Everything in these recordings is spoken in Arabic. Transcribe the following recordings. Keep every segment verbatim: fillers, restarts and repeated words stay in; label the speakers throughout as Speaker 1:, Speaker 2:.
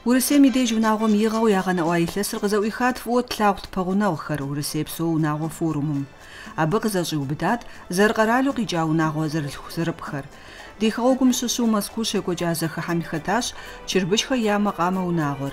Speaker 1: Урысем идеж унагъом игъэу ягъэнэӏуа илъэсыр къызэӏуихат фӏыуэ тлъагъу тпэгъунэгъухэр Урысей псо унагъуэ форумым. Абы къызэщӏиубыдат зэрыкъэралу къикӏа унагъуэ зэрылъху зырыпхэр. Ди хэгъуэгум щыщу Москву щекӏуэкӏа зэхыхьэм и хэтащ Чырбышхэ я макъамэ унагъуэр.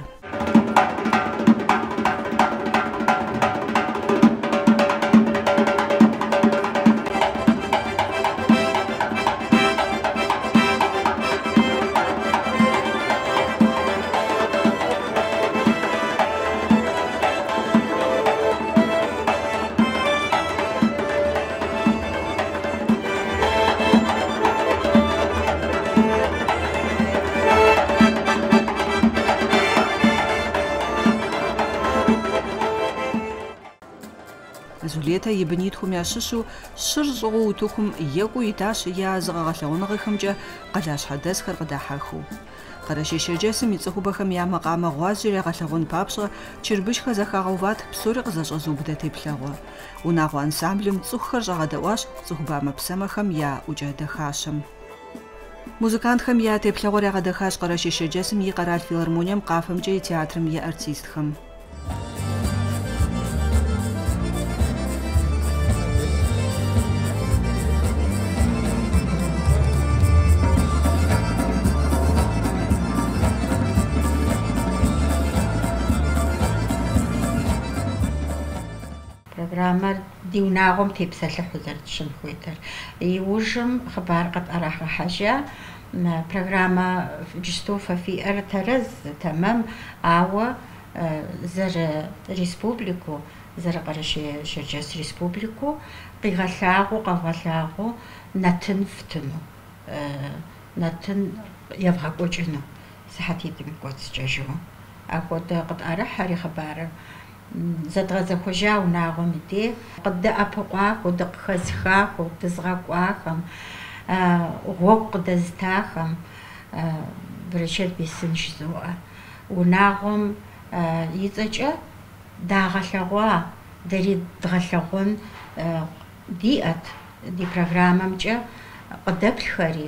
Speaker 1: Зулета и бынитхум ящыщу щыр щӏыгъуу утыхум екӏуу итащ я зыгъэгъэлъэгъуныгъэхэмкӏэ къалащхьэдэсхэр къыдахьэхыу. Къэрэщей Шэрджэсым и цӏыхубэхэм я макъамэ гъуазджэр ягъэлъэгъун папщӏэ Чырбышхэ зэхагъэуват псори къызэщӏэзыубыдэ теплъэгъуэ. Унагъуэ ансамблым цӏыхухэр щӏэгъэдэӏуащ цӏыхубамэ-псэмэхэм я ӏукӏэ дахащэм. Музыкантхэм я теплъэгъуэр ягъэдэхащ Къэрэщей Шэрджэсым и къэрал филармонием, къафэмкӏэ и театрым и артистхэм.
Speaker 2: Программэр ди унагъуэм тепсэлъыхьу зэрытщымыхуейтэр. Иужым хъыбар къытӏэрахьыхьэжа программэ джысту фэ фиӏэр тэрэз тэмэм, ауэ зэры республику, зэры Къэрэщей Шэрджэс республику къигъэлъагъуу, къэвгъэлъагъуу нэтын фтыну, нэтын евгъэкӏуэкӏыну сыхьэтитӏым и кӏуэцӏкӏэ. Апхуэдэ къытӏэрыхьэри хъыбарыр. Зэдгъэзэхуэжа унагъуэм и де къыдэӏэпыкъуахуэу, дыкъыхэзхахуэу, дызгъэкӏуахэм, гъуэгу къыдэзытахэм Брэчэт Бесын жызоӏэ. Унагъуэм и цӏэкӏэ дагъэлъэгъуа, дэри дгъэлъэгъун диӏэт ди программэмкӏэ къыдэплъхэри,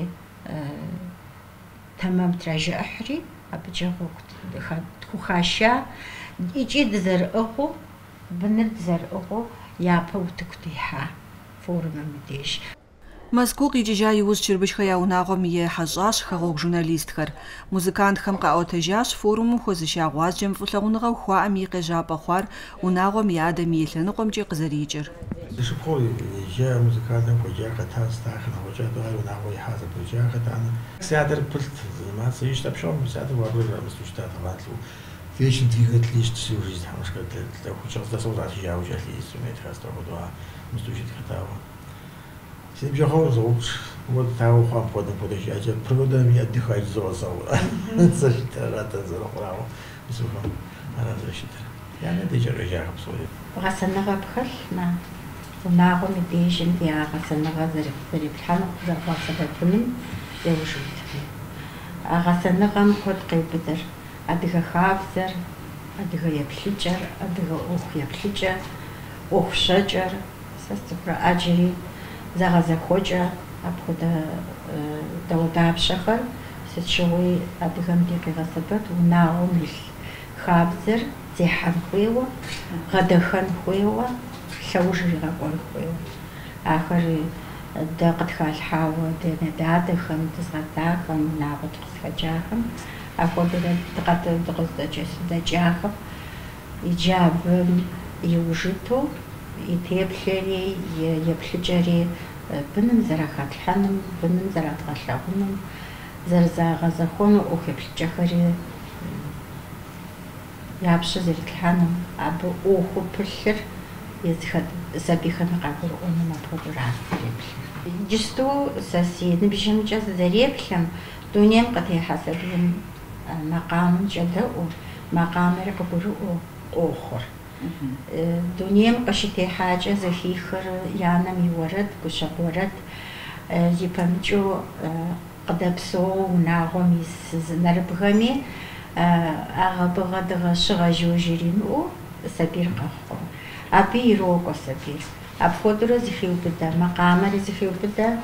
Speaker 2: тэмэм тражыӏыхьри, абыкӏэ тхухаща, икӏи дызэрыӏыгъыу, быныр дызэрыӏыгъыу япэ утыку техьа форумым и деж.
Speaker 1: Москву къикӏыжа иужь Чырбышхэ я унагъуэм ехьэщӏащ хэгъуэгу журналистхэр. Музыкантхэм къаӏуэтэжащ форумым хуэзыша гъуазджэм фӏылъэгъуныгъэу хуаӏэм и къежьапӏэ хъуар унагъуэм и адэм и лъэныкъуэмкӏэ къызэрикӏыр.
Speaker 3: Зыщыпхъуэу ежьа музыкантхэм хуэджа къэта стахэр хуэджа дауи унагъуэ ихьа зэпэджа къэтанэ. Сятыр пылът займацца ищӏ тӏэпщӏэм сятыр уаргъуэ мыстущта тагъалъэу. Вечен двигатель есть всю жизнь, потому что для участия до солдат я уже инструмент хастов два мустучит хатава. Все бежал зовут, вот того хам подам подождать, провода меня отдыхать за зал. Защита рата за рахлау, бисухам, рата защита. Я не дежурю я абсолютно.
Speaker 2: Гасанага бхална, унагъуэм и дежым ди гасанага зэриплъхьэну зэрыгъуасэбэпыным еужьыт. А гасаныгъэм куэд къеубыдэр адыгэ хабзэр, адыгэ еплъыкӏэр, адыгэ ӏуэху еплъыкӏэ, ӏуэху щэкӏэр, сэ сцӏыхурэ ӏэджэри зэгъэзэхуэкӏэ апхуэдэ дэуэдапщэхэр сыт щыгъуи адыгэм ди къигъэсэбэп унагъуэм илъ хабзэр зехьэн хуейуэ, гъэдэхэн хуейуэ, лъэужыр игъэкӏуэн хуейуэ. Ахэр дэ къытхалъхьауэ дэнэ дадэхэм, дызгъэдахэм, унагъуэ къысхэкӏахэм апхуэдэрэ дыкъыздыкӏэсыдэкӏахэм иджабым иужыту, и теплъэри, еплъыкӏэри быным зэрахатлъхьэным, быным зэрадгъэлъэгъуным, зэрызагъэзэхуэну ӏуэху еплъыкӏэхэри япщэ зэритлъхьэным, абы ӏуэхуу пылъыр езыхэт сабийхэм къагурыӏуэным апхуэдэу зэреплъыр. Джысту сэ си ныбжьымкӏэ зэреплъым, дунейм къытехьэ сабийм макъамым кӏэдэӏуу, макъамэри къыгурыӏуэу ӏуэхур. Дунейм къыщытехьакӏэ зэхихыр и анэм и уэрэд, гущэб уэрэд, ипэмыкӏыу къыдэпсэуэу унагъуэм ис нэрыбгъэми, агъыбыгъэ дыгъэщыгъэ жыужь иримыӏэу сабийр къэхъу. Абы ирокӏуэ сабийр. Апхуэдэурэ зыхиубыдэ, макъамэри зыхиубыдэ,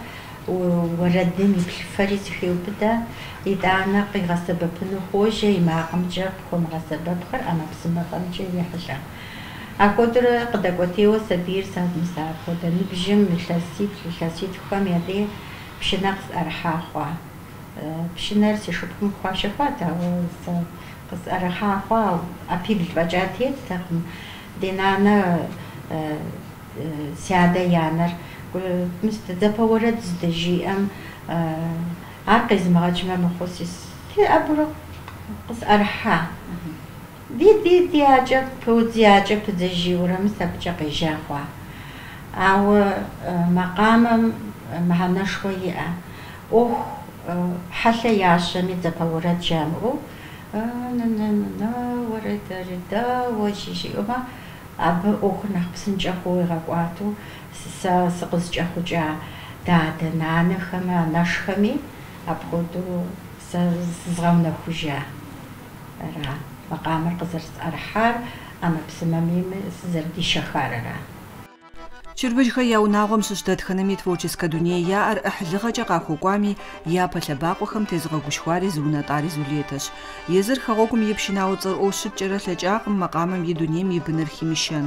Speaker 2: وردم يبلفري سخيوبدا إدانا قيغا سبب نخوجة ما قمجة خم سبب خر أنا بسمة قمجة يحشا أقدر قد أقوتيو سبير ساد مسار خدا نبجم للاسيت للاسيت خام يدي بشناقص أرحا خوا بشنار سيشوبكم خوا شفاتا قص أرحا خوا أبي بالوجاتيت تقم دينانا سيادة يانر مستدفع ورد زدجي أم عقز مغجمة مخصص في أبرق قص أرحا دي دي دي عجب فوزي عجب زدجي ورم سبجا قيجاخوا أو مقام مهنا شوية أوه حتى يعشمي دفع ورد جامعو نا نا نا ورد ردا وجيجي وما أب أوه نحبسن جاخوي غاقواتو سقز جاخو جا دادا نانا خما ناشخمي أبغدو سزغونا خوجا را مقام القزر أرحار أنا بسمامي زردي شخارا
Speaker 1: Чырбыжха яунагъом щыщдэтхэнэми творческэ дуней яӏэр ӏыхьлыгъэкӏэ къахуэкӏуами, япэ лъэбакъуэхэм тезыгъэгушхуари зыунэтӏари Зулетэщ. Езыр хэгъуэгум и пшынауэ цӏэрыӏуэу щыткӏэрэ лъэкӏакъым макъамэм и дунейм и быныр химышэн.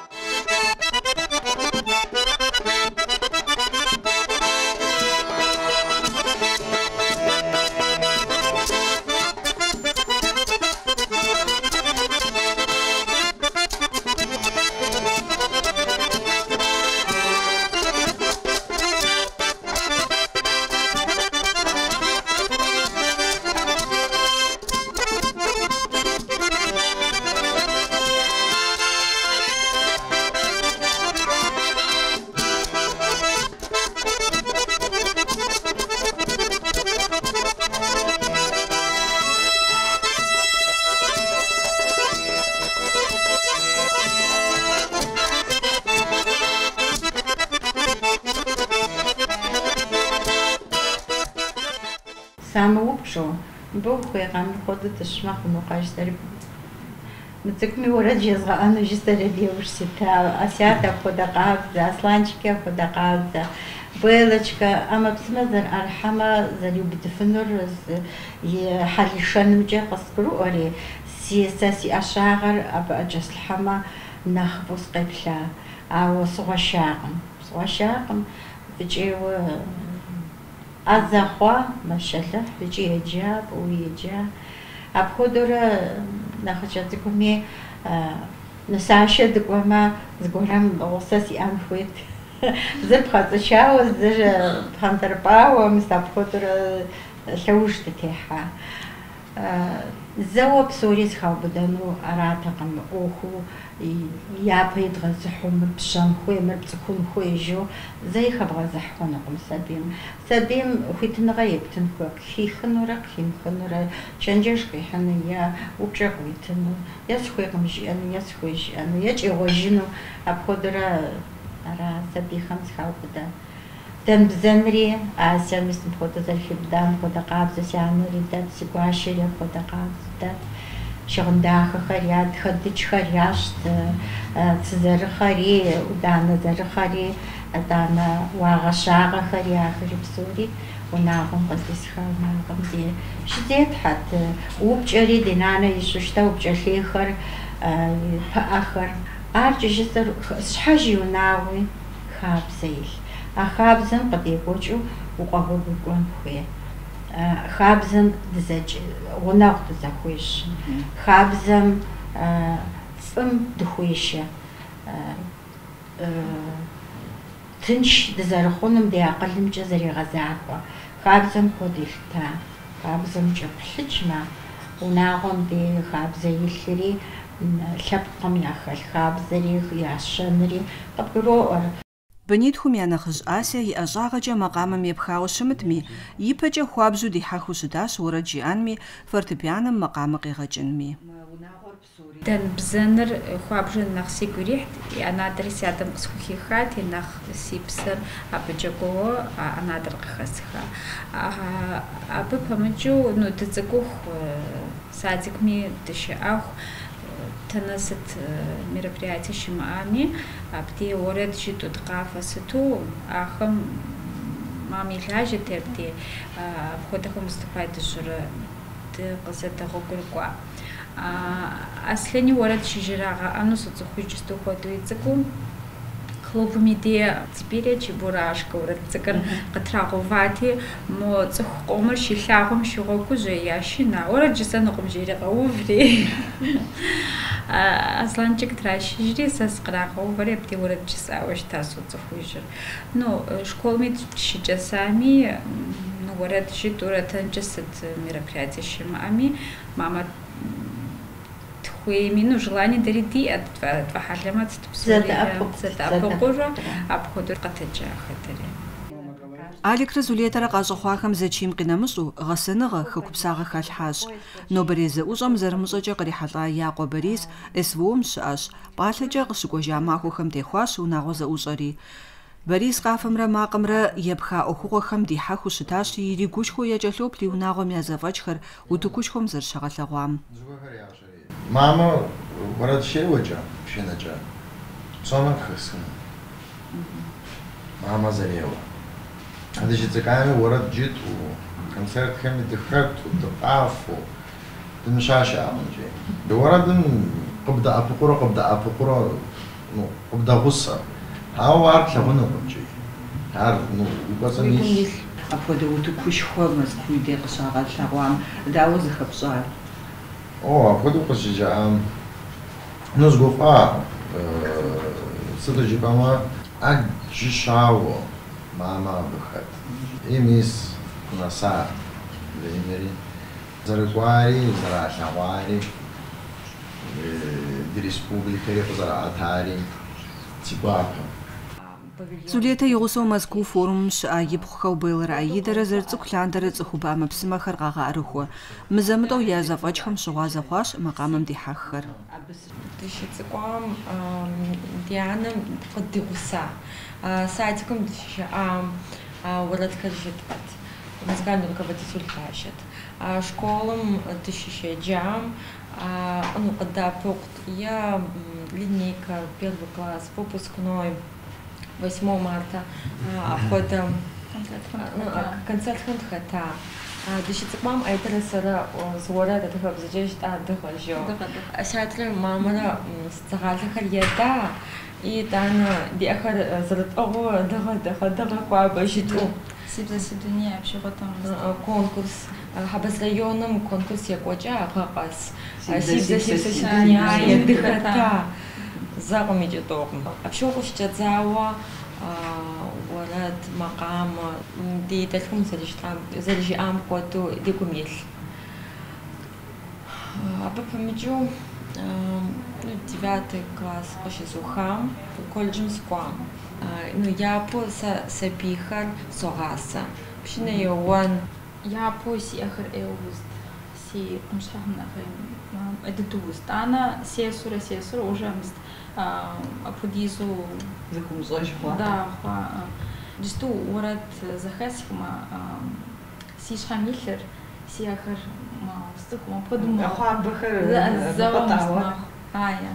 Speaker 2: ساموبشو بوخي غام خودت الشمخ مقايشتر متكمي ورد جزغا أنا جستر بيوش ستا أسياتا خدا قابزة أسلانشكا خدا قابزة بيلشكا أما بسمزر أرحمة زريو بدفنور يحلشان مجا قصقرو أري سياساسي أشاغر أبا أجس الحما نخبص قبلا أو صغشاغم صغشاغم بجيو أزخوا ما شاء الله بيجي إجاب ويجا أبخدورا نخشتكمي نساشد كما زغرام وصاسي أنفوت زب خاطر شاو زر بانتربا ومستبخدورا شوش تتيحا زوا بسوريس خاو بدنو أراتقم أوخو يابا يدغزحهم بشام خوي مربتكون خوي جو زي خبغا زحونقم سابيم سابيم خويت نغيب تنكوك خي خنورا خيم خنورا شنجاش خوي حنيا وبجا خوي تنو ياس خوي قمجي أنو ياس خوي جي أنو ياجي غوجينو أبخدرا أرا سابي خمس خاو بدا تن بزنري آسيا مثل بخوتا زرخي بدان بخوتا قابزة سيانوري داد سيقواشيري بخوتا قابزة داد شغنداخ خريات خدج خرياشت تزر خري ودانا زر خري دانا واغشاغ خري آخر بسوري وناغم قصديس خال ناغم دي شديد حد وبجري دينانا يشوشتا وبجري خر بآخر أرجي جسر شحاجي وناوي خاب زيل أخابزن قد يقوجو وقهو بيقون خوية خابزن دزج غناغ دزخويش خابزن فم دخويشة تنش دزرخونم دي أقلم جزري غزاقوا خابزن خوديلتا خابزن جبحجما وناغم دي خابزة يلري لبقم ياخل خابزري ياشنري قبقرو
Speaker 1: Бынитхум я нэхъыжь Ася и ӏэщӏагъэкӏэ макъамэм епхауэ щымытми, ипэкӏэ хуабжьу дихьэхыу щытащ уэрэд жиӏэнми, фортепианом макъамэ къигъэкӏынми.
Speaker 4: Дэн бзэныр хуабжьу нэхъ сигу ирихьт, анадыр си адэм къысхухихат, и нэхъ си псэр абыкӏэ гугъу анадыр къыхэсха. Абы пэмыджэу ну дыцӏыкӏуху садикми дыщыӏэху تنست маме ляжет терти входахом выступает уже ты казета гокурква а аслени ворот шижирага ану соцохучесту ходуицку клубмиде теперь чебурашка ворот цикр катрагувати мо цохомер шилахом шуроку же яшина ворот жисаноком жирага уври асланчик трашижри саскрага уври апти ворот жисаваш тасу цохуижер ну школмит шижасами ну ворот житура танчасет мероприятие шимами мама ومنه желание дарить от твахалямат тпсури абходур катаджахатери
Speaker 1: Аликра зулетара qazxhuaxem zeçim qinamış'u ğesenığe xıkupsağe xalhhaş. Nobereze uş'em zerımış'eç'e qrihalh'a Yaqo Boris S V O'm şı'eş. P'alheç'e khışık'ueja maxuexem têxuaş vunağo ze'uş'eri. Boris khafemre makhemre yêpxa 'uexuğuexem dihexu şıtaş yiri guşxeu yêç'elh'oplhi vunağom ya zef'eç'xer vutıkuçxom zerışşeğelheğuam.
Speaker 3: Mama ورد شيوجا شنجا صومك خسن ماما زريوا هذا شيء تكامل ورد جيت وكونسرت كم دخلت وتقافو تمشاش عمجي بورد قبضة أبقرة قبضة أبقرة نو قبضة غصة هاو عارف لغنو بمجي عارف نو وقصنيش
Speaker 1: أبغى وتكوش خامس كويدي قشاغل شغوام داوز خبصار
Speaker 3: О, ходу посижам. Ну сгофа. Сюда же мама аджишаво. Мама бухат. Имис наса. Лемери. Зареквари, зарашавари. Ди республика репозаратари. Тибака.
Speaker 1: Зулета игъусэу Москву форум щыӏэ ипхъухэу Белэр Аидэрэ зэрыцӏыху лъандэрэ цӏыхубэ ӏэмэпсымэхэр къагъэӏэрыхуэ. Мызэмытӏэу я зэфӏэкӏхэм щыгъуазэ хъуащ макъамэм дихьэххэр.
Speaker 5: Дыщыцӏыкӏуам Дианэм къыдигъуса. Садикым дыщыӏам уэрэдхэр жытӏэт. Музыкальный руководитель лъащэт. Школым дыщыщеджам ну къыдапыгъут я линейка первый класс, выпускной восьмого марта обхода концерт хэнтхэта. Дыщыцӏыкӏуам Айдэрэ сэрэ зыорэ дэтэхэбзэкӏэ дыгъэжьыгъ. Сятрэ мамэрэ зэгъалъэхэр еда и дана диӏэхэр зэрытӏыгъэу дыгъэ дыгъэ дыгъэ кӏуабэ щытӏу.
Speaker 4: Сибзэсыдуние общегъотом
Speaker 5: конкурс Хабэс районым конкурс екӏокӏэ агъэкъэс. Сибзэсыдуние дыхэта. زاغم يجتوهم أبشوف شتزاوا ولد مقام دي تلكم زلج تام زلج أم قطو ديكم يل أبى بمجو девятый класс قش زخام كل جمس قام إنه يابو سبيخر صغاسة بشنا يوان
Speaker 4: يابو سي آخر أوغست سي مش هم آخر أدتوست أنا سيسورة سيسورة уже مست أبوديزو
Speaker 1: زكم زوج خوا
Speaker 4: да خوا جستو ورد زخاسكما سيش خميلر سي آخر ما استكما بدوما
Speaker 1: خوا بخير
Speaker 4: زوجنا آية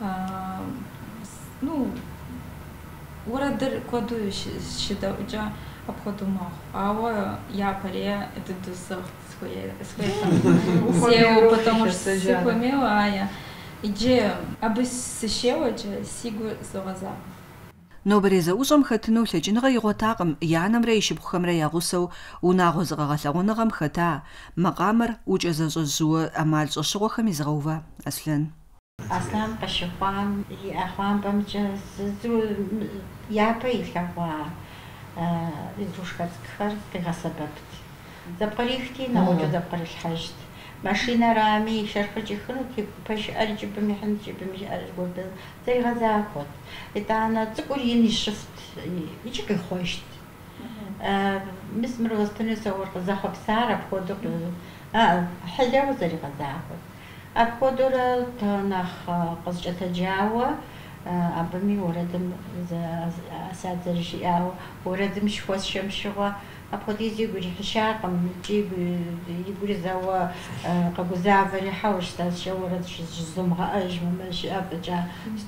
Speaker 4: ну ورد در كودو شدا وجا أبخدوما أو я паре это досох свои свои сеу потому что сухомела Ая иджи абысщеуэкӏэ сигу зогъэза.
Speaker 1: Нобэрезэ ӏущӏэм хэтыну лъэкӏыныгъэ игъуэтакъым янэмрэ ишыпхъухэмрэ я гъусэу унагъуэ зыгъэгъэлъэгъуныгъэм хэта макъамэр укӏэзэщӏэжьыуэ ӏэмал щӏэщыгъуэхэм изгъэува. Аслъэн.
Speaker 2: Аслъэн къыщыхъуам и ӏэхъуамбэмкӏэ зызу япэ илъэгъуа игрушка цӏыкӏухэр къигъэсэбэпт. Зэпкърихти нэгъуэкӏэ зэпкърилъхьэжьт. Машинэрами шэрхъыкӏыхынут пэжыӏэр джыбым ихьын джыбым иӏэр жыгъуэбыл зегъэзахуэт. Итӏанэ цӏыкӏур ин ищыфт икӏи къихъуэжт. Мис мыр уэстыныр зауэр къызэхъуэпсар апхуэдэу хьэлэуэ зэригъэзахуэт. Апхуэдэурэ нэхъ къызкӏэтэджауэ абыми уэрэдым асат зэрыжиӏауэ уэрэдым щыхуэсшэм щыгъуэ апхуэдиз игу ирихьыщакъым икӏи игу зауэ къэгузавэ ирихьэу щтащэ уэрэд щызумыгъэӏэж мымэ щыӏэпӏыкӏа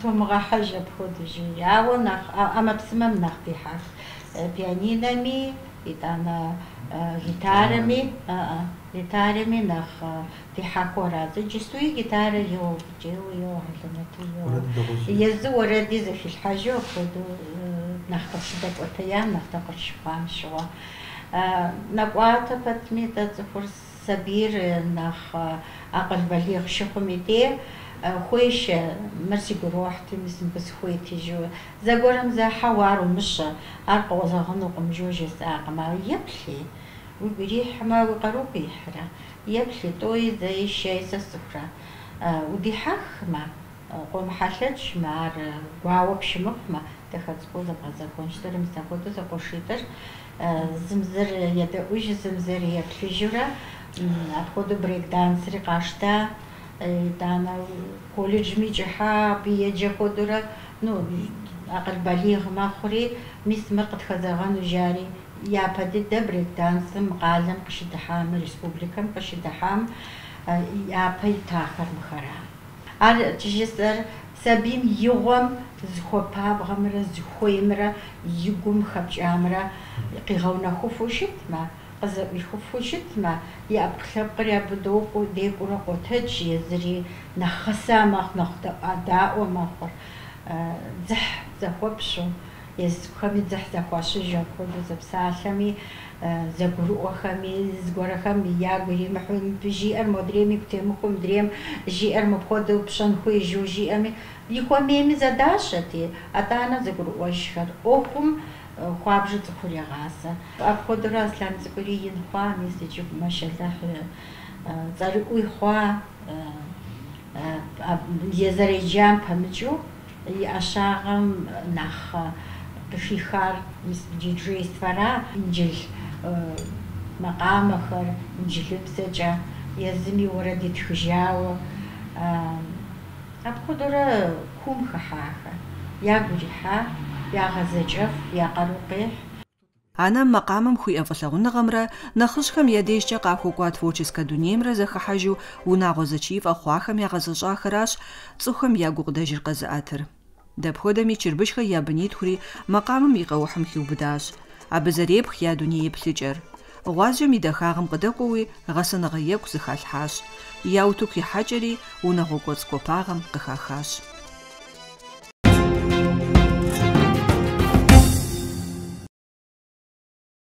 Speaker 2: стомыгъэхьэж апхуэдэу жи. Ауэ нэхъ ӏэмэпсымэм нэхъ дихьэх. Пианинэми итана гитарами, гитарами нах тихакора. Зачастую гитара йо, йо, йо, езу ورد في الحاجة خدو نختار شدة وتيان نختار شقام شوا. نقاط بتمي تذكر سبير نخ أقل بليغ شقميتي خويش مرسي قروحتي مثل بس خويتي جو زقورم زا حوار ومش أرقى وزغنو قم جوجي ساق ما يبلي وبريح ما وقرو بيحرا يبلي توي زي شيء سسفرا ودي حخ ما قوم حشتش مار واو بشمق ما تخد سقوزة بغزا كونشتر مستقودو زقوشيتر زمزر يدعوش زمزر يبلي جورا أدخدو بريك دانسري قاشتا دانا كوليدج ميجحا بيجي خدورا نو أقل بليغ ما خوري ميس مرقد خزاغانو جاري يا بدي دبريك دانس مقالم قشد حام ريسبوبليكا قشد حام يا بي تاخر مخرا ار تجسر سبيم يوم زخوبا بغمرا زخويمرا يقوم خبجامرا قيغونا خفوشت ما قزا يخفوشت ما يابخلب قريا بدوقو ديكورا قوتج يزري نخسا مخ نخدا أداء ومخور زح زخوبشو يزخمي زح زخواشي جاكودو زبسالمي زغرو خمي زغرا خمي يا غري محون بجي ار مدريمي كتمكم دريم جي ار مبخدو بشن خوي جو جي امي يخو ميمي задашати атана زغرو وشخر اوكم خوابجت خوري غاسا ابخد راس لام زغري ينخوا ميسجو ماشالله زارقوي خوا يزري جام پمجو ياشاغم نخ بشيخار مس ديجي سفرا انجل مقام آخر انجلب سجا يزمي وردي تخجاو أبخدورا كوم خحاخا يا قريحا يا غزجف يا قروقيح
Speaker 1: أنا مقامم خوي أفلغون غمرة نخشكم يديش قاخو قوات فوچسكا دونيمرا زخحاجو وناغوزچيف أخواخم يا غزجا خراش تسوخم يا قوغداجر قزآتر دبخودمي چربشخا يا بنيت خوري مقامم يقوحم خيو بداش أبزريب خيا دوني بلجر غوازجم يدخاغم قدقوي غسن غيب زخالحاش ياوتوكي حجري ونغوكوتسكو باغم قخاخاش